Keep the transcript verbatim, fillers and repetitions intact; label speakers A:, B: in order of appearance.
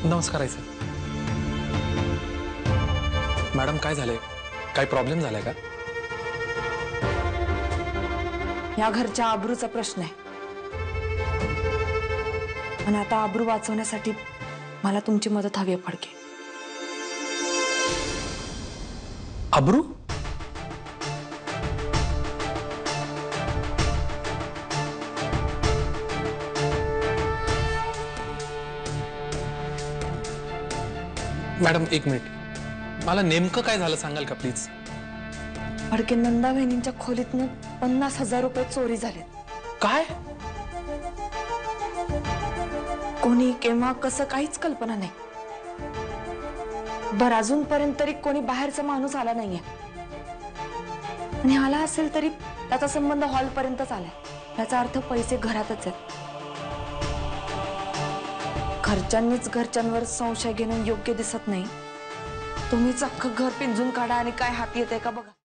A: नमस्कार आई साहेब. मॅडम काय झालंय? काय प्रॉब्लेम झालाय का?
B: या घरच्या आबरूचा प्रश्न आहे आणि आता आबरू वाचवण्यासाठी मला तुमची मदत हवी आहे फडके.
A: अब्रू? मॅडम एक मिनिट, मला नेमकं काय झालं सांगाल का प्लीज?
B: फडके, नंदा बहिणींच्या खोलीतनं पन्नास हजार रुपये चोरी झाले.
A: काय?
B: कोणी केव्हा कसं काहीच कल्पना नाही. बर, अजूनपर्यंत तरी कोणी बाहेरचा माणूस आला नाहीये आणि आला असेल तरी त्याचा संबंध हॉल पर्यंतच आलाय. याचा अर्थ पैसे घरातच आहेत. घरच्यांनीच घरच्यांवर संशय घेणं योग्य दिसत नाही. तुम्हीच अख्खं घर पिंजून काढा आणि काय हाती येते का बघा.